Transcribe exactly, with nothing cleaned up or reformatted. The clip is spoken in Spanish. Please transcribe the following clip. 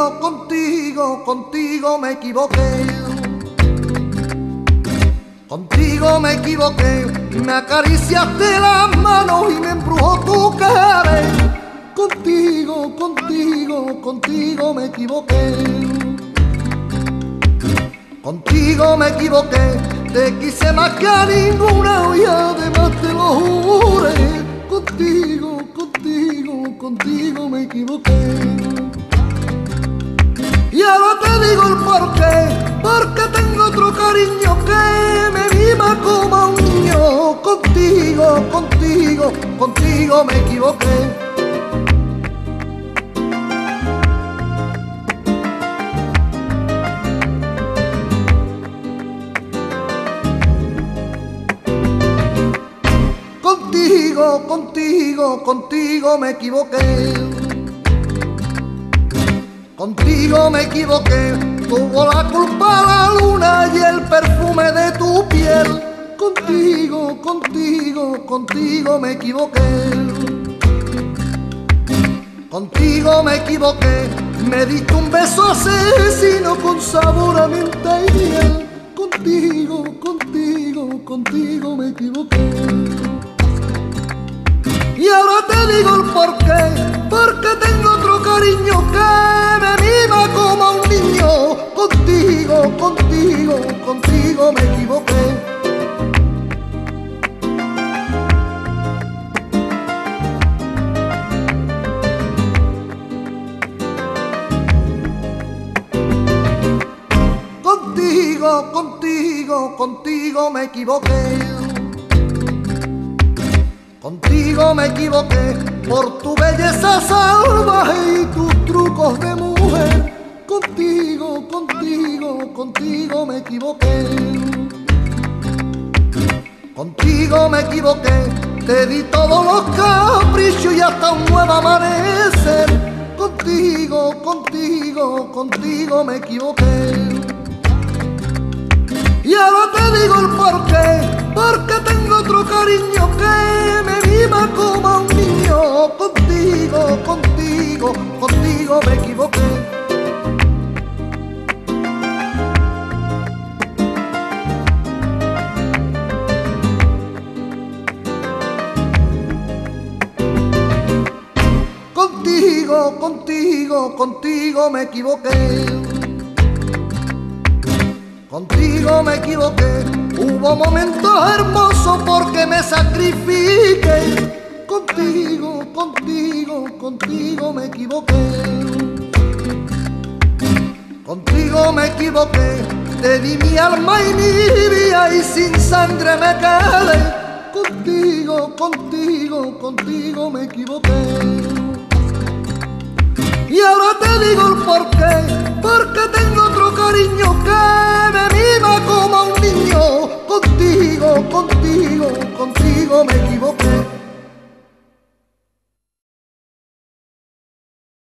contigo, contigo, contigo me equivoqué. Contigo me equivoqué, me acariciaste las manos y me embrujó tu cara. Contigo, contigo, contigo me equivoqué. Contigo me equivoqué, te quise más que a ninguna y además te lo juré. Contigo, contigo, contigo me equivoqué. Y ahora te digo el porqué, porque tengo otro cariño que me mima como a un niño. Contigo, contigo, contigo me equivoqué. Contigo, contigo, contigo me equivoqué. Contigo me equivoqué, tuvo la culpa la luna y el perfume de tu piel. Contigo, contigo, contigo me equivoqué. Contigo me equivoqué, me diste un beso asesino con sabor a menta y miel. Contigo, contigo, contigo me equivoqué. Y ahora te digo el porqué, porque tengo otro cariño que me mima como a un niño. Contigo, contigo, contigo me equivoqué. Contigo, contigo, contigo me equivoqué. Contigo me equivoqué por tu belleza salvaje y tus trucos de mujer. Contigo, contigo, contigo me equivoqué. Contigo me equivoqué, te di todos los caprichos y hasta un nuevo amanecer. Contigo, contigo, contigo me equivoqué. Y ahora te digo el porqué, porque tengo otro cariño que me mima como a un niño. Contigo, contigo, contigo me equivoqué. Contigo, contigo, contigo me equivoqué. Contigo me equivoqué, hubo momentos hermosos porque me sacrifiqué. Contigo, contigo, contigo me equivoqué. Contigo me equivoqué, te di mi alma y mi vida y sin sangre me quedé. Contigo, contigo, contigo me equivoqué. Y ahora te digo el porqué, porque tengo otro cariño que